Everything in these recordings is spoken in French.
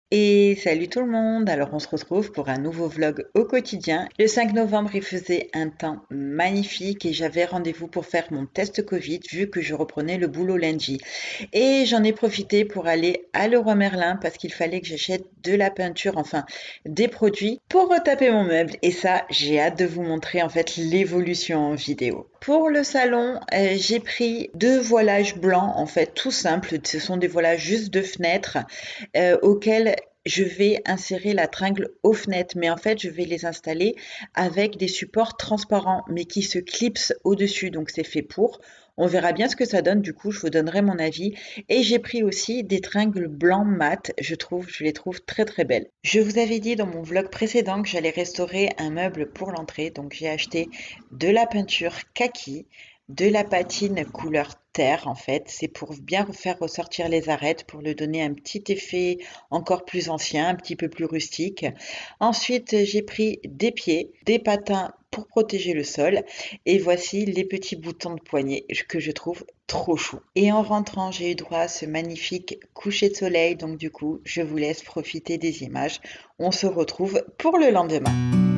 Et salut tout le monde, alors on se retrouve pour un nouveau vlog au quotidien. Le 5 novembre, il faisait un temps magnifique et j'avais rendez-vous pour faire mon test Covid vu que je reprenais le boulot lundi. Et j'en ai profité pour aller à Leroy Merlin parce qu'il fallait que j'achète de la peinture, enfin des produits pour retaper mon meuble. Et ça, j'ai hâte de vous montrer en fait l'évolution en vidéo. Pour le salon, j'ai pris deux voilages blancs en fait tout simples. Ce sont des voilages juste de fenêtres auxquels je vais insérer la tringle aux fenêtres, mais en fait, je vais les installer avec des supports transparents, mais qui se clipsent au-dessus. Donc, c'est fait pour. On verra bien ce que ça donne. Du coup, je vous donnerai mon avis. Et j'ai pris aussi des tringles blancs mat. Je les trouve très très belles. Je vous avais dit dans mon vlog précédent que j'allais restaurer un meuble pour l'entrée. Donc, j'ai acheté de la peinture kaki, de la patine couleur terre en fait, c'est pour bien faire ressortir les arêtes, pour lui donner un petit effet encore plus ancien, un petit peu plus rustique. Ensuite, j'ai pris des pieds, des patins pour protéger le sol et voici les petits boutons de poignet que je trouve trop chou. Et en rentrant, j'ai eu droit à ce magnifique coucher de soleil, donc du coup, je vous laisse profiter des images. On se retrouve pour le lendemain.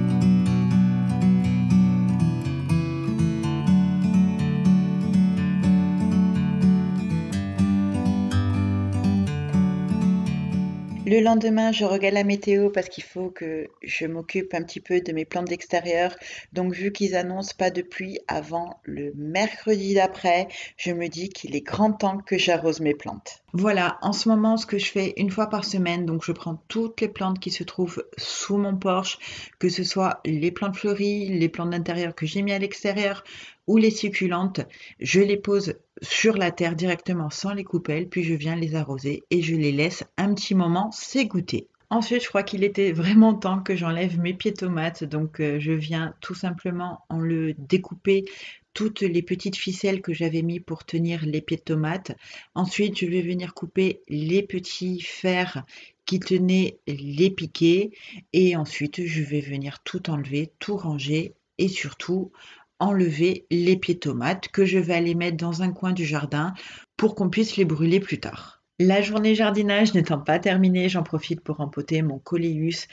Le lendemain, je regarde la météo parce qu'il faut que je m'occupe un petit peu de mes plantes d'extérieur. Donc, vu qu'ils annoncent pas de pluie avant le mercredi d'après, je me dis qu'il est grand temps que j'arrose mes plantes. Voilà, en ce moment, ce que je fais une fois par semaine, donc je prends toutes les plantes qui se trouvent sous mon porche, que ce soit les plantes fleuries, les plantes d'intérieur que j'ai mis à l'extérieur ou les succulentes, je les pose sur la terre directement sans les coupelles, puis je viens les arroser et je les laisse un petit moment s'égoutter. Ensuite, je crois qu'il était vraiment temps que j'enlève mes pieds tomates, donc je viens tout simplement en le découper toutes les petites ficelles que j'avais mis pour tenir les pieds de tomates. Ensuite, je vais venir couper les petits fers qui tenaient les piquets et ensuite je vais venir tout enlever, tout ranger et surtout enlever les pieds de tomates que je vais aller mettre dans un coin du jardin pour qu'on puisse les brûler plus tard. La journée jardinage n'étant pas terminée, j'en profite pour empoter mon coléus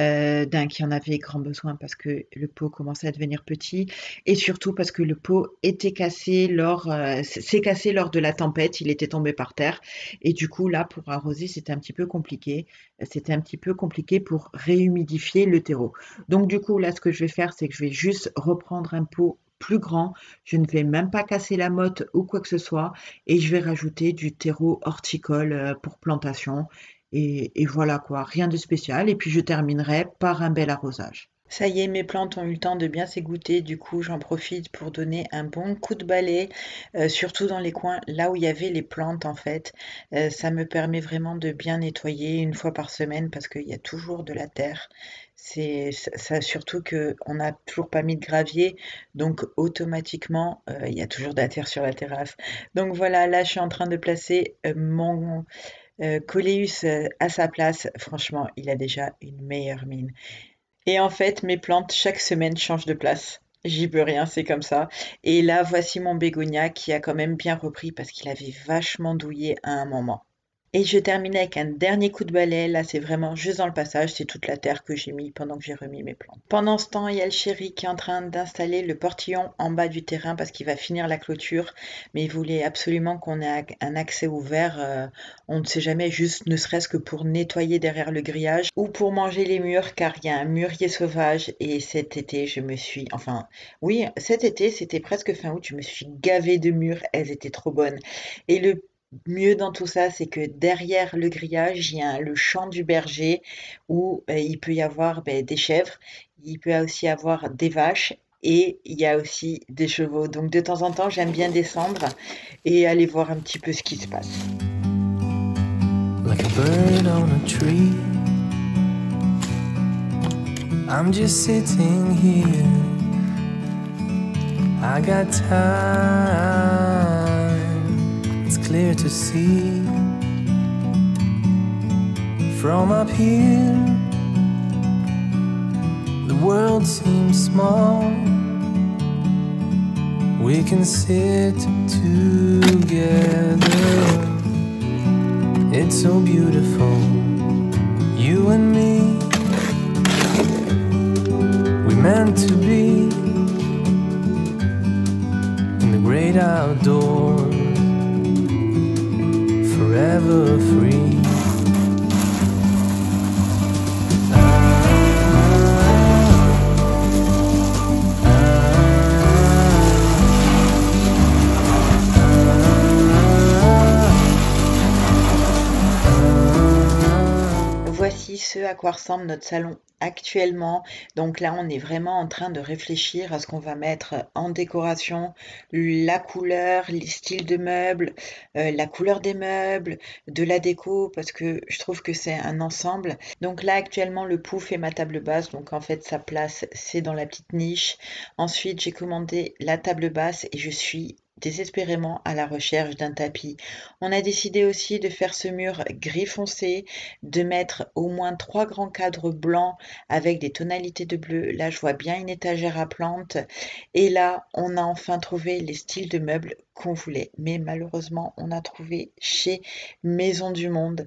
d'un qui en avait grand besoin parce que le pot commençait à devenir petit et surtout parce que le pot était cassé s'est cassé lors de la tempête, il était tombé par terre et du coup là pour arroser c'était un petit peu compliqué. C'était un petit peu compliqué pour réhumidifier le terreau. Donc du coup là ce que je vais faire c'est que je vais juste reprendre un pot plus grand, je ne vais même pas casser la motte ou quoi que ce soit et je vais rajouter du terreau horticole pour plantation et voilà quoi, rien de spécial et puis je terminerai par un bel arrosage. Ça y est, mes plantes ont eu le temps de bien s'égoutter, du coup j'en profite pour donner un bon coup de balai, surtout dans les coins là où il y avait les plantes en fait. Ça me permet vraiment de bien nettoyer une fois par semaine parce qu'il y a toujours de la terre. C'est ça, surtout que on n'a toujours pas mis de gravier, donc automatiquement il y a toujours de la terre sur la terrasse. Donc voilà, là je suis en train de placer mon Coléus à sa place. Franchement, il a déjà une meilleure mine. Et en fait, mes plantes, chaque semaine, changent de place. J'y peux rien, c'est comme ça. Et là, voici mon bégonia qui a quand même bien repris parce qu'il avait vachement douillé à un moment. Et je termine avec un dernier coup de balai. Là, c'est vraiment juste dans le passage. C'est toute la terre que j'ai mis pendant que j'ai remis mes plantes. Pendant ce temps, il y a le chéri qui est en train d'installer le portillon en bas du terrain parce qu'il va finir la clôture. Mais il voulait absolument qu'on ait un accès ouvert. On ne sait jamais, juste ne serait-ce que pour nettoyer derrière le grillage ou pour manger les murs car il y a un mûrier sauvage. Et cet été, oui, cet été, c'était presque fin août. Je me suis gavée de mûres. Elles étaient trop bonnes. Et le mieux dans tout ça, c'est que derrière le grillage, il y a le champ du berger où il peut y avoir des chèvres, il peut aussi y avoir des vaches et il y a aussi des chevaux. Donc de temps en temps, j'aime bien descendre et aller voir un petit peu ce qui se passe. Like a bird on a tree, I'm just sitting here. I got time, it's clear to see. From up here, the world seems small. We can sit together. It's so beautiful, you and me. We meant to be in the great outdoors, forever free. Voici ce à quoi ressemble notre salon actuellement. Donc là, on est vraiment en train de réfléchir à ce qu'on va mettre en décoration, la couleur, les styles de meubles, la couleur des meubles, de la déco, parce que je trouve que c'est un ensemble. Donc là, actuellement, le pouf est ma table basse. Donc en fait, sa place, c'est dans la petite niche. Ensuite, j'ai commandé la table basse et je suis désespérément à la recherche d'un tapis. On a décidé aussi de faire ce mur gris foncé, de mettre au moins 3 grands cadres blancs avec des tonalités de bleu. Là, je vois bien une étagère à plantes. Et là, on a enfin trouvé les styles de meubles qu'on voulait. Mais malheureusement, on a trouvé chez Maison du Monde.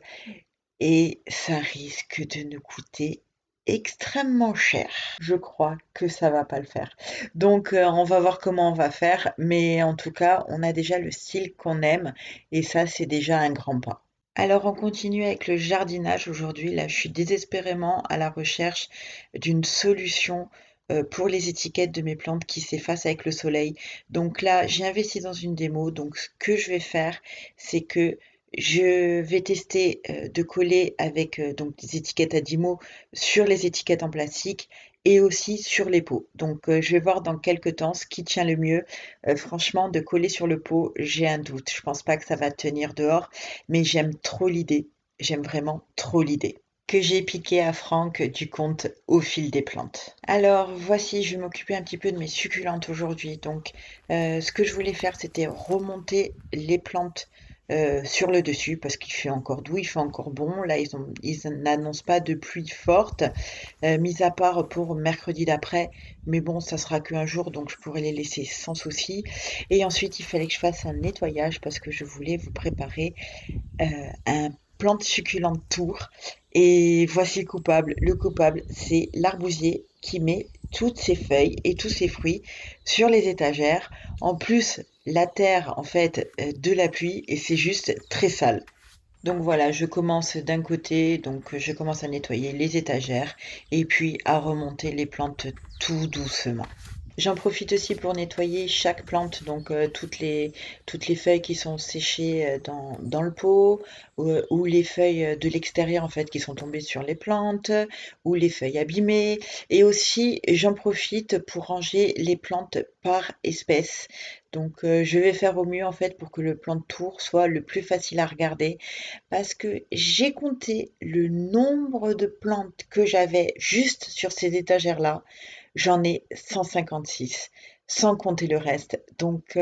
Et ça risque de nous coûter extrêmement cher. Je crois que ça va pas le faire. Donc on va voir comment on va faire, mais en tout cas, on a déjà le style qu'on aime et ça c'est déjà un grand pas. Alors on continue avec le jardinage aujourd'hui. Là, je suis désespérément à la recherche d'une solution pour les étiquettes de mes plantes qui s'effacent avec le soleil. Donc là, j'ai investi dans une démo. Donc ce que je vais faire, c'est que je vais tester de coller avec donc des étiquettes à 10 mots sur les étiquettes en plastique et aussi sur les pots. Donc je vais voir dans quelques temps ce qui tient le mieux. Franchement, de coller sur le pot, j'ai un doute. Je pense pas que ça va tenir dehors, mais j'aime trop l'idée. J'aime vraiment trop l'idée que j'ai piqué à Franck du compte Au fil des plantes. Alors voici, je vais m'occuper un petit peu de mes succulentes aujourd'hui. Donc ce que je voulais faire, c'était remonter les plantes sur le dessus parce qu'il fait encore doux, il fait encore bon. Là, ils n'annoncent pas de pluie forte, mis à part pour mercredi d'après. Mais bon, ça sera qu'un jour, donc je pourrai les laisser sans souci. Et ensuite, il fallait que je fasse un nettoyage parce que je voulais vous préparer un plante succulente tour. Et voici le coupable. Le coupable, c'est l'arbousier qui met toutes ses feuilles et tous ses fruits sur les étagères. En plus, la terre, en fait, de la pluie et c'est juste très sale. Donc voilà, je commence d'un côté, donc je commence à nettoyer les étagères et puis à remonter les plantes tout doucement. J'en profite aussi pour nettoyer chaque plante, donc toutes les feuilles qui sont séchées dans le pot, ou les feuilles de l'extérieur en fait qui sont tombées sur les plantes, ou les feuilles abîmées. Et aussi, j'en profite pour ranger les plantes par espèce. Donc je vais faire au mieux en fait pour que le plan de tour soit le plus facile à regarder, parce que j'ai compté le nombre de plantes que j'avais juste sur ces étagères-là. J'en ai 156, sans compter le reste. Donc,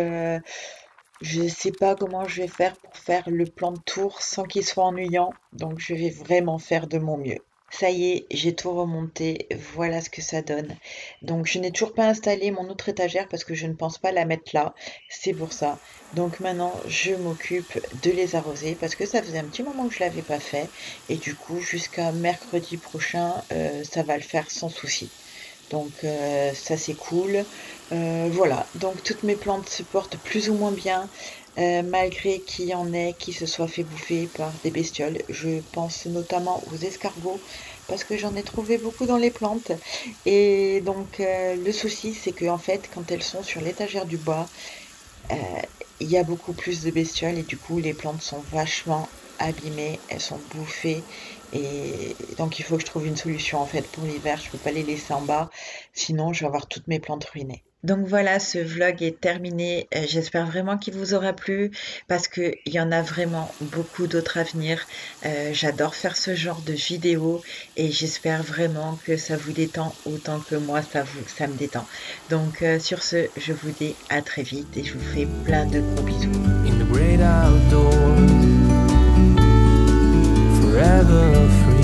je ne sais pas comment je vais faire pour faire le plan de tour sans qu'il soit ennuyant. Donc, je vais vraiment faire de mon mieux. Ça y est, j'ai tout remonté. Voilà ce que ça donne. Donc, je n'ai toujours pas installé mon autre étagère parce que je ne pense pas la mettre là. C'est pour ça. Donc, maintenant, je m'occupe de les arroser parce que ça faisait un petit moment que je ne l'avais pas fait. Et du coup, jusqu'à mercredi prochain, ça va le faire sans souci. Donc ça c'est cool. Voilà, donc toutes mes plantes se portent plus ou moins bien, malgré qu'il y en ait qui se soient fait bouffer par des bestioles. Je pense notamment aux escargots, parce que j'en ai trouvé beaucoup dans les plantes. Et donc le souci c'est que en fait quand elles sont sur l'étagère du bas, euh, il y a beaucoup plus de bestioles et du coup les plantes sont vachement abîmées, elles sont bouffées. Et donc il faut que je trouve une solution en fait pour l'hiver, je peux pas les laisser en bas, sinon je vais avoir toutes mes plantes ruinées. Donc voilà, ce vlog est terminé. J'espère vraiment qu'il vous aura plu parce qu'il y en a vraiment beaucoup d'autres à venir. J'adore faire ce genre de vidéos et j'espère vraiment que ça vous détend autant que moi ça me détend. Donc sur ce, je vous dis à très vite et je vous fais plein de gros bisous. In the great outdoors, forever free.